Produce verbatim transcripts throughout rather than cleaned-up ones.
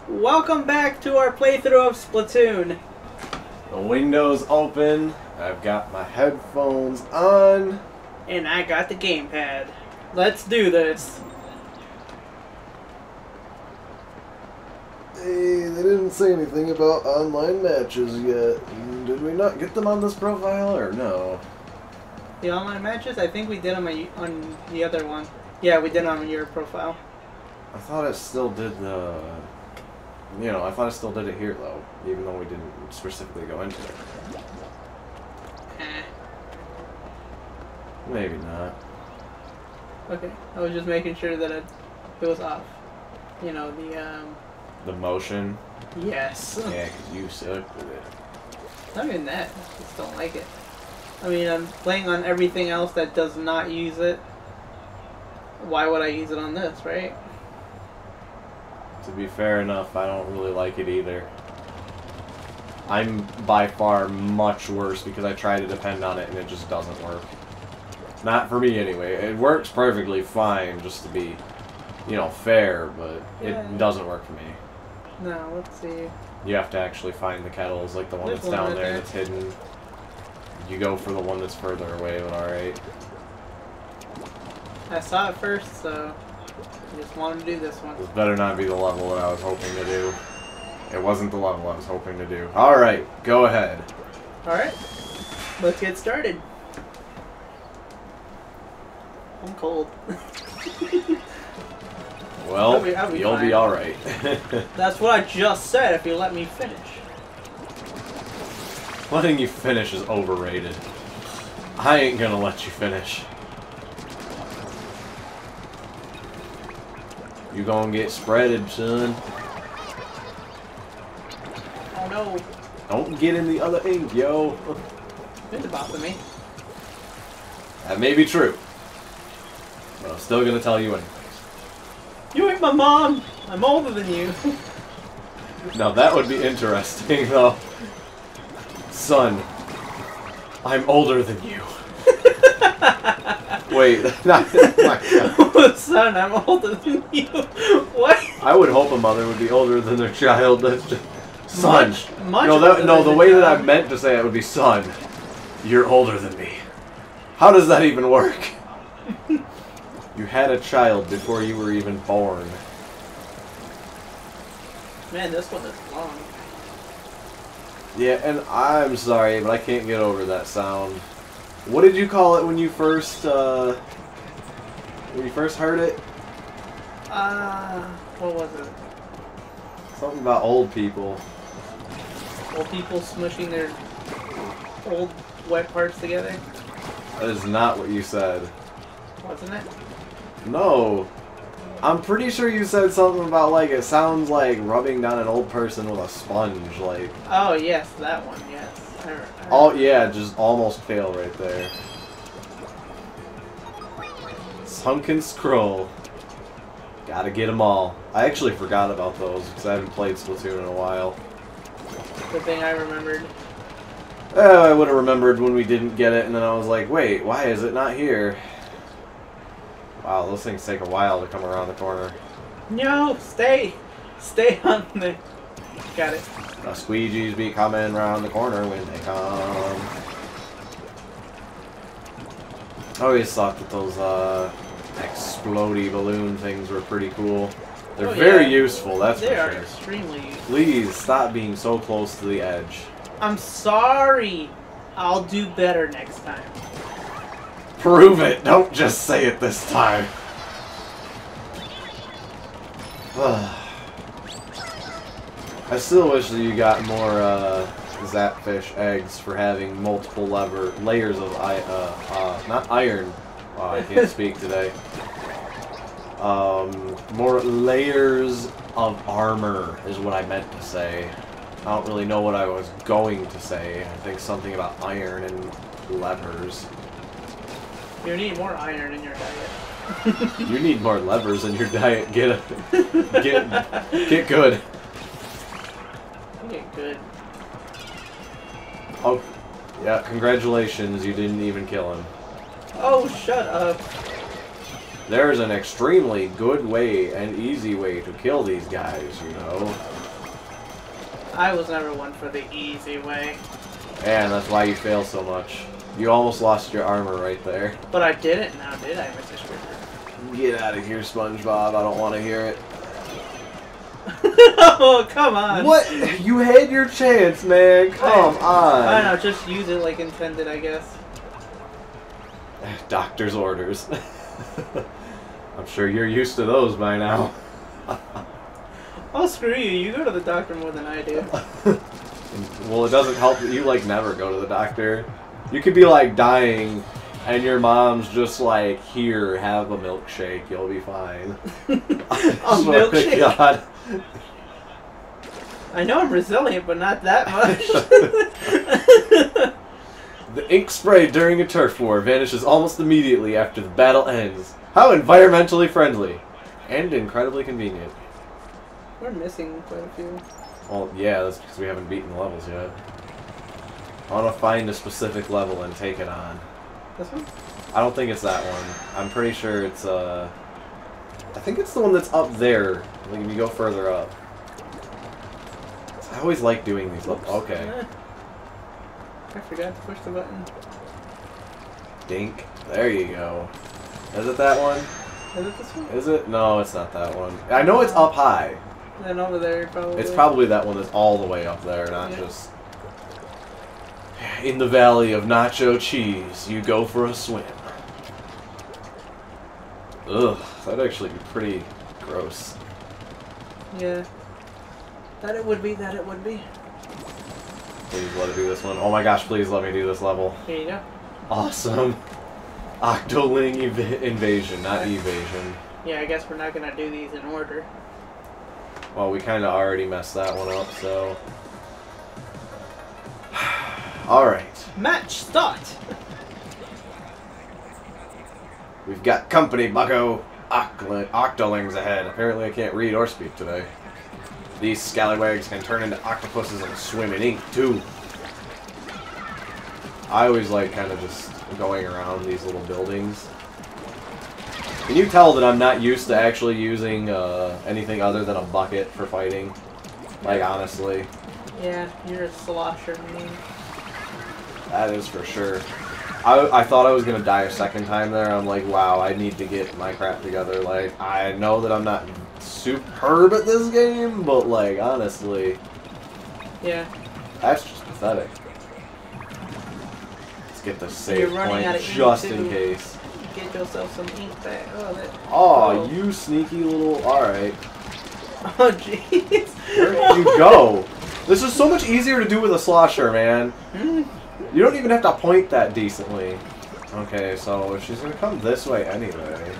Welcome back to our playthrough of Splatoon. The window's open. I've got my headphones on. And I got the gamepad. Let's do this. Hey, they didn't say anything about online matches yet. Did we not get them on this profile or no? The online matches? I think we did them on the other one. Yeah, we did them on your profile. I thought it still did the... You know, I thought it still did it here though, even though we didn't specifically go into it. Eh. Maybe not. Okay, I was just making sure that it, it was off. You know, the, um... The motion? Yes. Yeah, because you suck with it. Not even that, I just don't like it. I mean, I'm playing on everything else that does not use it. Why would I use it on this, right? To be fair enough, I don't really like it either. I'm by far much worse because I try to depend on it and it just doesn't work. Not for me anyway. It works perfectly fine just to be, you know, fair, but Yeah. it doesn't work for me. No, let's see. You have to actually find the kettles, like the one There's that's one down right there there. that's hidden. You go for the one that's further away, but alright. I saw it first, so I just wanted to do this one. This better not be the level that I was hoping to do. It wasn't the level I was hoping to do. Alright, go ahead. Alright, let's get started. I'm cold. Well, I'll be- I'll be you'll fine. be alright. That's what I just said, if you let me finish. Letting you finish is overrated. I ain't gonna let you finish. You gonna get spreaded, son. Oh no. Don't get in the other ink, yo. It's about to me. That may be true. But I'm still gonna tell you anyways. You ain't my mom! I'm older than you. Now that would be interesting, though. Son, I'm older than you. Wait, not my Son, I'm older than you. What? I would hope a mother would be older than their child. That's just, son. Much, much no, that, older no. than The the way that I child. meant to say it would be, son. You're older than me. How does that even work? You had a child before you were even born. Man, this one is long. Yeah, and I'm sorry, but I can't get over that sound. What did you call it when you first, uh, when you first heard it? Uh, what was it? Something about old people. Old people smushing their old wet parts together? That is not what you said. Wasn't it? No. I'm pretty sure you said something about, like, it sounds like rubbing down an old person with a sponge, like... Oh, yes, that one, yes. I, I Oh, yeah, just almost fail right there. Sunken Scroll. Gotta get them all. I actually forgot about those, because I haven't played Splatoon in a while. The thing I remembered. Eh, I would have remembered when we didn't get it, and then I was like, wait, why is it not here? Wow, those things take a while to come around the corner. No, stay. Stay on the... Got it. The squeegees be coming around the corner when they come. I always thought that those uh, explodey balloon things were pretty cool. They're Oh, very yeah. useful, that's They for are sure. extremely... Please stop being so close to the edge. I'm sorry. I'll do better next time. Prove it! Don't just say it this time. I still wish that you got more uh, Zapfish eggs for having multiple lever layers of I uh, uh not iron. Wow, I can't speak today. Um, more layers of armor is what I meant to say. I don't really know what I was going to say. I think something about iron and levers. You need more iron in your diet. You need more levers in your diet. Get a, get get good. Get good. Oh, yeah. Congratulations, you didn't even kill him. Oh, shut up. There's an extremely good way and easy way to kill these guys, you know. I was never one for the easy way. And that's why you fail so much. You almost lost your armor right there. But I didn't now, did I, Mister Squidward? Get out of here, SpongeBob. I don't want to hear it. Oh, come on. What? You had your chance, man. Come I, on. I don't know, just use it like intended, I guess. Doctor's orders. I'm sure you're used to those by now. Oh, screw you. You go to the doctor more than I do. Well, it doesn't help that you, like, never go to the doctor. You could be, like, dying, and your mom's just like, here, have a milkshake. You'll be fine. A milkshake? God. I know I'm resilient, but not that much. The ink sprayed during a turf war vanishes almost immediately after the battle ends. How environmentally friendly. And incredibly convenient. We're missing quite a few. Well, yeah, that's because we haven't beaten the levels yet. I want to find a specific level and take it on. This one? I don't think it's that one. I'm pretty sure it's, uh... I think it's the one that's up there. Like, if you go further up. I always like doing these levels. Okay. Yeah. I forgot to push the button. Dink. There you go. Is it that one? Is it this one? Is it? No, it's not that one. I know it's up high. Then over there, probably. It's probably that one that's all the way up there, not yeah. just... In the valley of nacho cheese, you go for a swim. Ugh, that'd actually be pretty gross. Yeah. That it would be, that it would be. Please let it do this one. Oh my gosh, please let me do this level. Here you go. Awesome. Octoling ev invasion, not evasion. Yeah, I guess we're not gonna do these in order. Well, we kind of already messed that one up, so... Alright. Match start! We've got company, bucko. Octolings ahead. Apparently I can't read or speak today. These scallywags can turn into octopuses and swim in ink, too. I always like kind of just going around these little buildings. Can you tell that I'm not used to actually using uh, anything other than a bucket for fighting? Like, honestly. Yeah, you're a slosher, man. That is for sure. I, I thought I was going to die a second time there. I'm like, wow, I need to get my crap together. Like, I know that I'm not superb at this game, but, like, honestly. Yeah. That's just pathetic. Let's get the save point just in case. Get yourself some ink back. Oh, that. Oh, Oh, you sneaky little. Alright. Oh, jeez. Where did you go? This is so much easier to do with a slosher, man. Hmm. You don't even have to point that decently. Okay, so if she's gonna come this way anyway.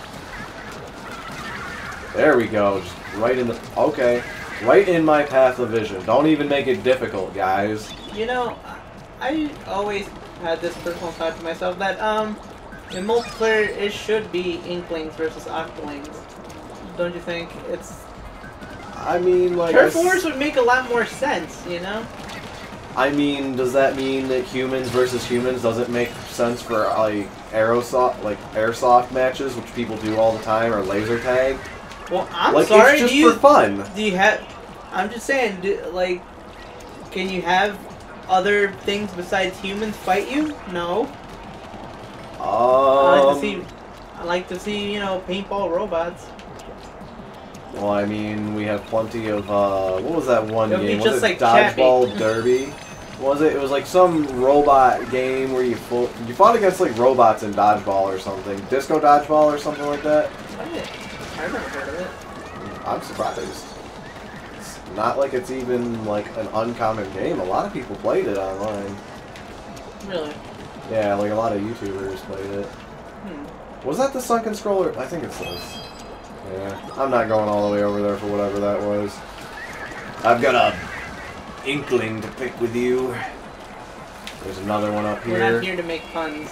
There we go. Just right in the. Okay. Right in my path of vision. Don't even make it difficult, guys. You know, I always had this personal thought to myself that, um, in multiplayer, it should be Inklings versus Octolings. Don't you think? It's... I mean, like... Turf Wars would make a lot more sense, you know? I mean, does that mean that humans versus humans doesn't make sense for, like, aerosoft, like, airsoft matches, which people do all the time, or laser tag? Well, I'm like, sorry, it's just do you, for fun. Do you have... I'm just saying, do, like, can you have other things besides humans fight you? No. Um, I like to see, I like to see, you know, paintball robots. Well, I mean, we have plenty of, uh, what was that one It'll be game? Was just it like Dodgeball Chappie. Derby? Was it? It was like some robot game where you fought, you fought against, like, robots in Dodgeball or something. Disco Dodgeball or something like that? I've never heard of it. I'm surprised. It's not like it's even, like, an uncommon game. A lot of people played it online. Really? Yeah, like, a lot of YouTubers played it. Hmm. Was that the Sunken Scroller? I think it's this. Yeah, I'm not going all the way over there for whatever that was. I've got a inkling to pick with you. There's another one up here. We're not here to make puns.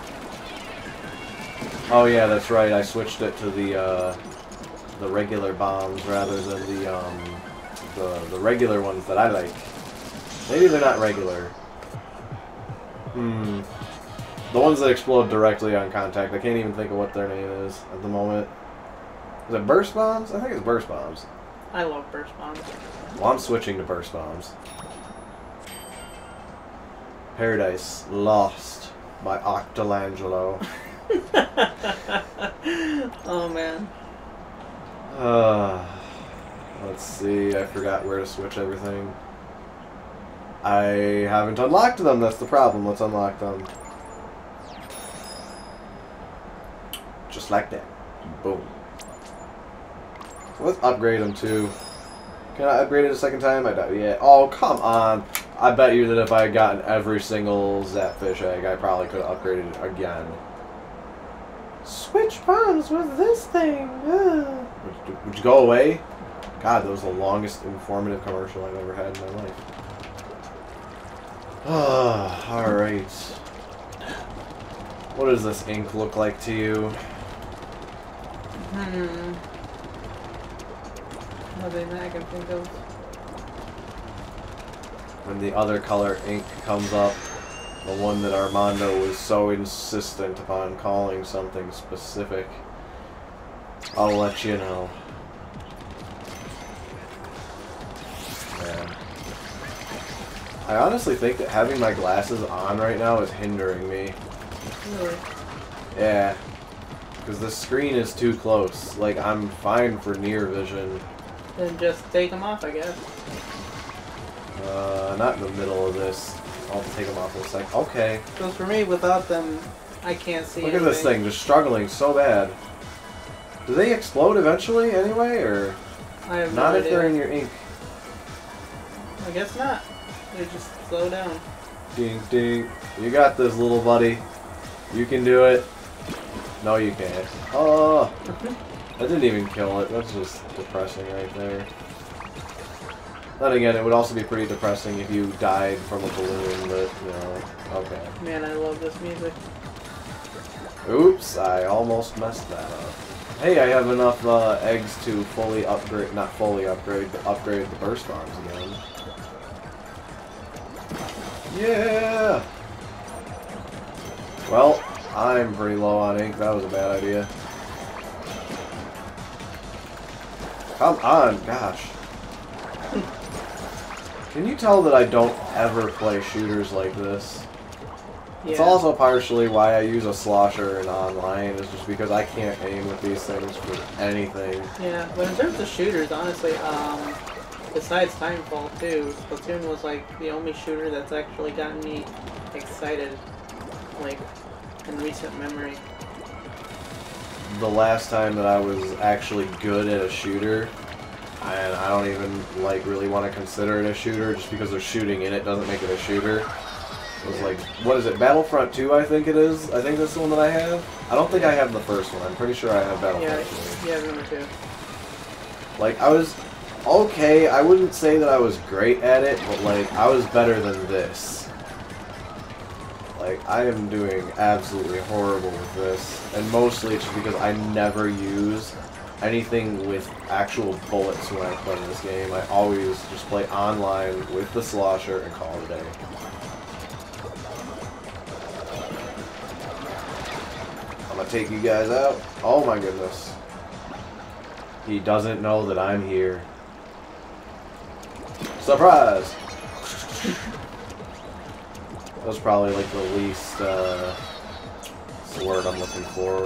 Oh yeah, that's right. I switched it to the uh, the regular bombs rather than the um, the the regular ones that I like. Maybe they're not regular. Hmm. The ones that explode directly on contact, I can't even think of what their name is at the moment. Is it burst bombs? I think it's burst bombs. I love burst bombs. Well, I'm switching to burst bombs. Paradise Lost by Octolangelo. Oh man. Uh, let's see, I forgot where to switch everything. I haven't unlocked them, that's the problem. Let's unlock them. Just like that. Boom. So let's upgrade them too. Can I upgrade it a second time? I doubt yeah. Oh, come on. I bet you that if I had gotten every single Zapfish egg, I probably could have upgraded it again. Switch bombs with this thing. Ugh. Would, you, would you go away? God, that was the longest informative commercial I've ever had in my life. Ah, alright. What does this ink look like to you? Hmm. Nothing that I can think of. When the other color ink comes up, the one that Armando was so insistent upon calling something specific, I'll let you know. Man. I honestly think that having my glasses on right now is hindering me. Really? Yeah. Because the screen is too close. Like, I'm fine for near vision. Then just take them off, I guess. Uh, not in the middle of this. I'll take them off in a sec. Okay. Because for me, without them, I can't see Look anything. at this thing, just struggling so bad. Do they explode eventually anyway, or I have not no if idea. they're in your ink? I guess not. They just slow down. Ding, ding. You got this, little buddy. You can do it. No, you can't. Oh, that didn't even kill it. That's just depressing right there. Then again, it would also be pretty depressing if you died from a balloon, but, you know, okay. Man, I love this music. Oops, I almost messed that up. Hey, I have enough uh, eggs to fully upgrade, not fully upgrade, but upgrade the burst bombs again. Yeah! Well, I'm pretty low on ink. That was a bad idea. Come on, gosh. Can you tell that I don't ever play shooters like this? Yeah. It's also partially why I use a slosher in online, is just because I can't aim with these things for anything. Yeah, but in terms of shooters, honestly, um, besides Timefall two, Splatoon was like the only shooter that's actually gotten me excited, like, in recent memory. The last time that I was actually good at a shooter, and I don't even like really want to consider it a shooter, just because there's shooting in it doesn't make it a shooter. It was like, what is it, Battlefront two I think it is? I think that's the one that I have. I don't think I have the first one. I'm pretty sure I have Battlefront two. Yeah, yeah, number two. Like, I was okay. I wouldn't say that I was great at it, but like, I was better than this. Like, I am doing absolutely horrible with this, and mostly it's just because I never use anything with actual bullets when I play this game. I always just play online with the slosher and call it a day. I'm gonna take you guys out. Oh my goodness. He doesn't know that I'm here. Surprise! That was probably like the least, uh, what's the word I'm looking for?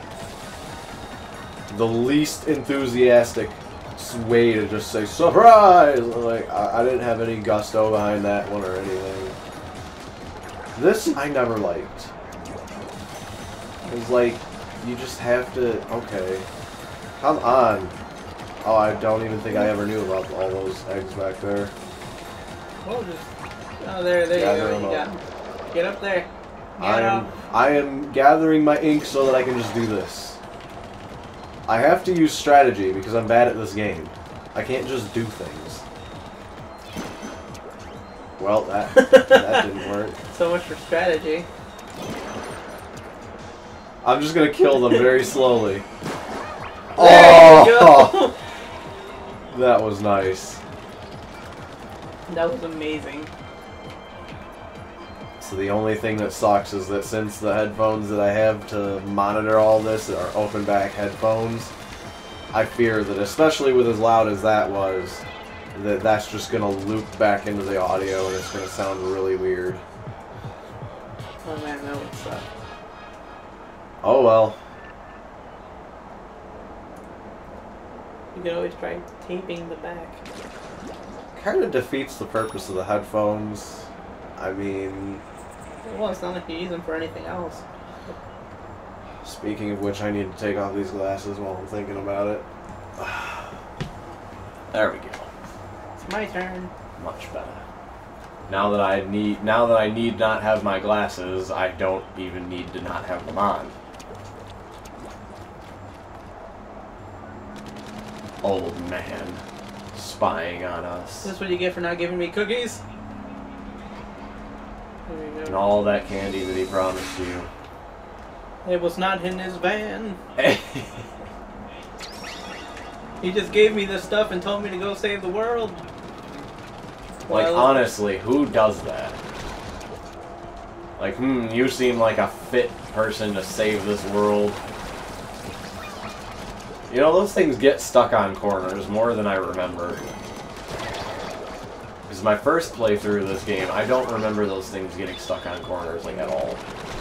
The least enthusiastic way to just say, surprise! Like, I, I didn't have any gusto behind that one or anything. This I never liked. It's like, you just have to, okay. Come on. Oh, I don't even think I ever knew about all those eggs back there. Well, just, oh, there, there Gather you go. You them got, get up there. Get I am, up. I am gathering my ink so that I can just do this. I have to use strategy because I'm bad at this game. I can't just do things. Well, that, that didn't work. So much for strategy. I'm just gonna kill them very slowly. There Oh! you go. That was nice. That was amazing. So the only thing that sucks is that since the headphones that I have to monitor all this are open back headphones, I fear that, especially with as loud as that was, that that's just going to loop back into the audio and it's going to sound really weird. Oh man, that would suck. Oh well. You could always try taping the back. Kind of defeats the purpose of the headphones. I mean... Well, it's not like you use them for anything else. Speaking of which, I need to take off these glasses while I'm thinking about it. There we go. It's my turn. Much better. Now that I need, now that I need not have my glasses, I don't even need to not have them on. Old man, spying on us. Is this what you get for not giving me cookies? There you go. And all that candy that he promised you. It was not in his van. He just gave me this stuff and told me to go save the world. Like, Well, honestly, who does that? Like, hmm, you seem like a fit person to save this world. You know, those things get stuck on corners more than I remember. Because my first playthrough of this game, I don't remember those things getting stuck on corners, like, at all.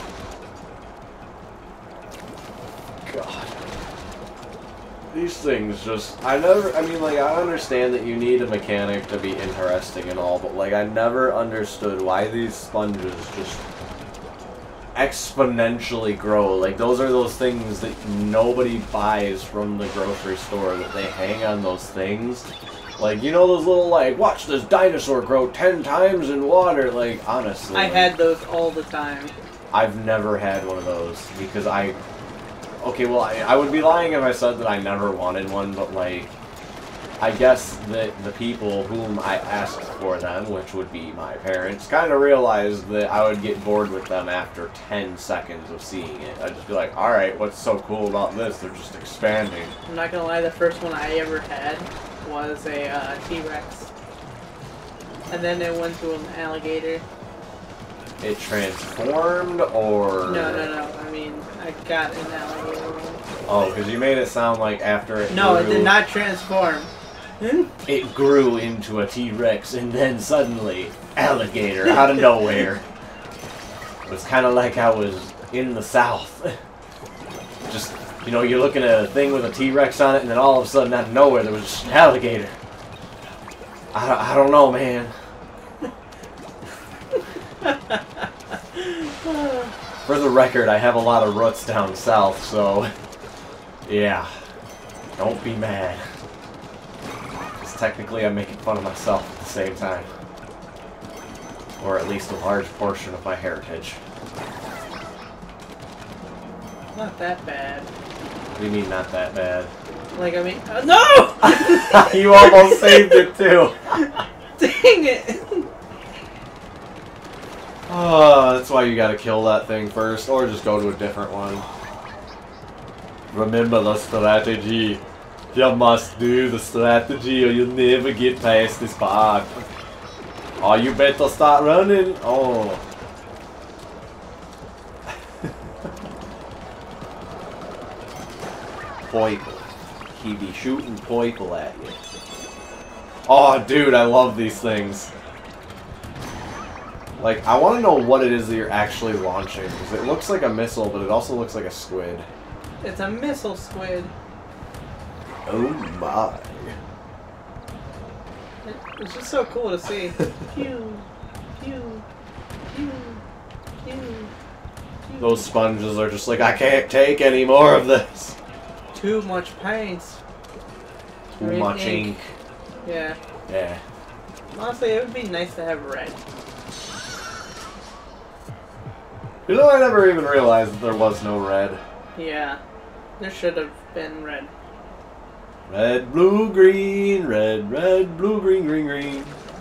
God. These things just... I never... I mean, like, I understand that you need a mechanic to be interesting and all, but, like, I never understood why these sponges just exponentially grow. Like, those are those things that nobody buys from the grocery store, that they hang on those things. Like, you know those little, like, watch this dinosaur grow ten times in water? Like, honestly. I had those all the time. I've never had one of those, because I... Okay, well, I, I would be lying if I said that I never wanted one, but, like, I guess that the people whom I asked for them, which would be my parents, kind of realized that I would get bored with them after ten seconds of seeing it. I'd just be like, alright, what's so cool about this? They're just expanding. I'm not gonna lie, the first one I ever had was a uh, T-Rex. And then it went to an alligator. It transformed, or... No, no, no. I mean, I got an alligator one. Oh, because you made it sound like after it No, grew, it did not transform. it grew into a T-Rex, and then suddenly, alligator, out of nowhere. It was kind of like I was in the South. Just, you know, you're looking at a thing with a T-Rex on it, and then all of a sudden, out of nowhere, there was just an alligator. I, I don't know, man. For the record, I have a lot of roots down south, so yeah, don't be mad. Because technically I'm making fun of myself at the same time. Or at least a large portion of my heritage. Not that bad. What do you mean, not that bad? Like, I mean, uh, no! You almost saved it too! Dang it! Oh, that's why you gotta kill that thing first, or just go to a different one. Remember the strategy. You must do the strategy or you'll never get past this part. Oh, you better start running. Oh. Poiple. He be shooting Poiple at you. Oh, dude, I love these things. Like, I want to know what it is that you're actually launching, because it looks like a missile, but it also looks like a squid. It's a missile squid. Oh my. It's just so cool to see. Pew, pew, pew, pew, pew. Those sponges are just like, I can't take any more of this. Too much paint. Too I mean, much ink. ink. Yeah. Yeah. Honestly, it would be nice to have red. You know, I never even realized that there was no red. Yeah. There should have been red. Red, blue, green, red, red, blue, green, green, green.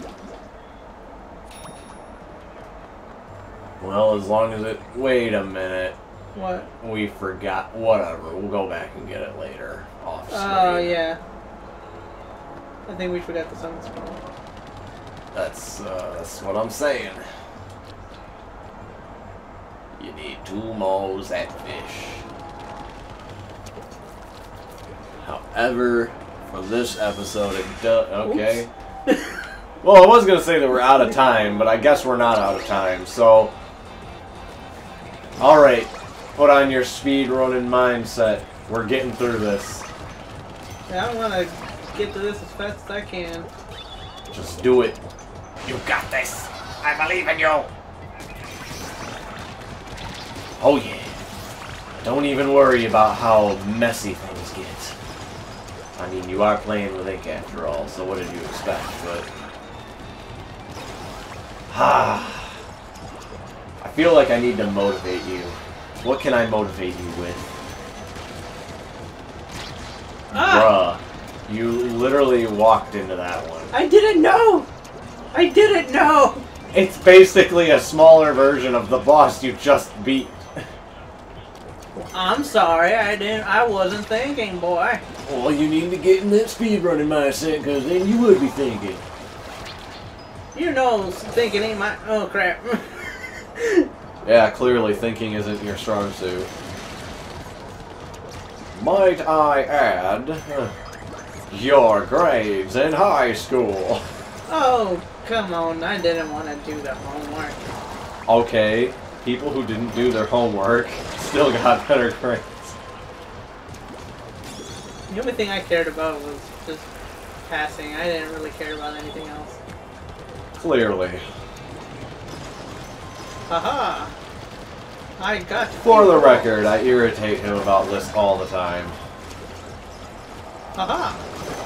Well, as long as it... Wait a minute. What? We forgot. Whatever. We'll go back and get it later. Off screen. Oh, yeah. I think we forgot the summon scroll. That's, uh, that's what I'm saying. need two more that fish. However, for this episode, it does. Okay. Well, I was gonna say that we're out of time, but I guess we're not out of time. So, all right, put on your speed running mindset. We're getting through this. Yeah, I'm gonna get to this as fast as I can. Just do it. You got this. I believe in you. Oh yeah. Don't even worry about how messy things get. I mean, you are playing with ink after all, so what did you expect? But ah, I feel like I need to motivate you. What can I motivate you with? Ah. Bruh, you literally walked into that one. I didn't know! I didn't know! It's basically a smaller version of the boss you just beat. I'm sorry, I didn't. I wasn't thinking, boy. Well, you need to get in that speedrunning mindset, because then you would be thinking. You know, thinking ain't my. Oh crap. Yeah, clearly thinking isn't your strong suit. Might I add, your grades in high school. Oh, come on. I didn't want to do the homework. Okay, people who didn't do their homework still got better grades. The only thing I cared about was just passing. I didn't really care about anything else. Clearly. Haha! I got you. For the record, I irritate him about this all the time. Haha!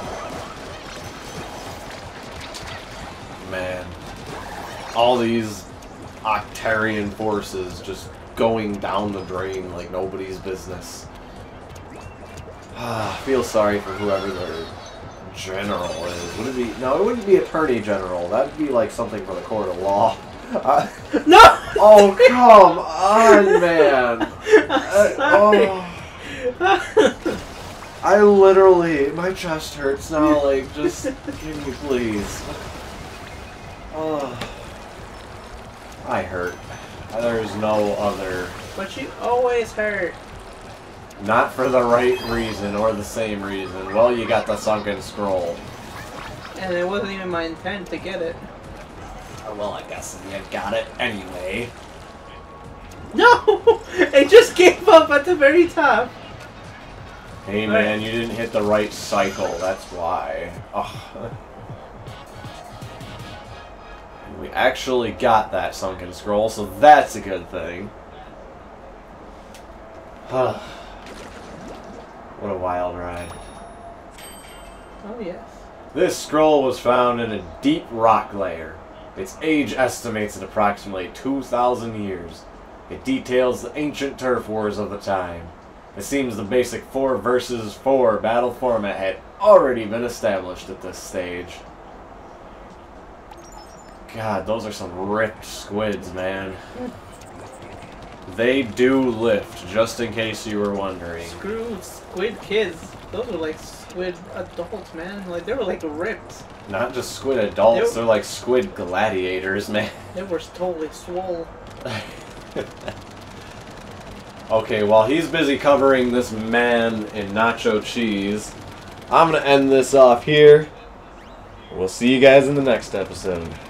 Man. All these Octarian forces just going down the drain like nobody's business. I feel sorry for whoever their general is. Would it be? No, it wouldn't be attorney general. That'd be like something for the court of law. Uh, No! oh, come on, man. Uh, oh. I literally, my chest hurts now. Like, just give me, please. Oh. I hurt. There's no other. But you always hurt. Not for the right reason or the same reason. Well, you got the sunken scroll. And it wasn't even my intent to get it. Well, I guess you got it anyway. No! It just gave up at the very top. Hey man, you didn't hit the right cycle, that's why. Ugh. We actually got that sunken scroll, so that's a good thing. What a wild ride. Oh yes. This scroll was found in a deep rock layer. Its age estimates at approximately two thousand years. It details the ancient turf wars of the time. It seems the basic four versus four battle format had already been established at this stage. God, those are some ripped squids, man. They do lift, just in case you were wondering. Screw squid kids. Those were like squid adults, man. Like, they were like ripped. Not just squid adults, They they're like squid gladiators, man. They were totally swole. Okay, while he's busy covering this man in nacho cheese, I'm gonna end this off here. We'll see you guys in the next episode.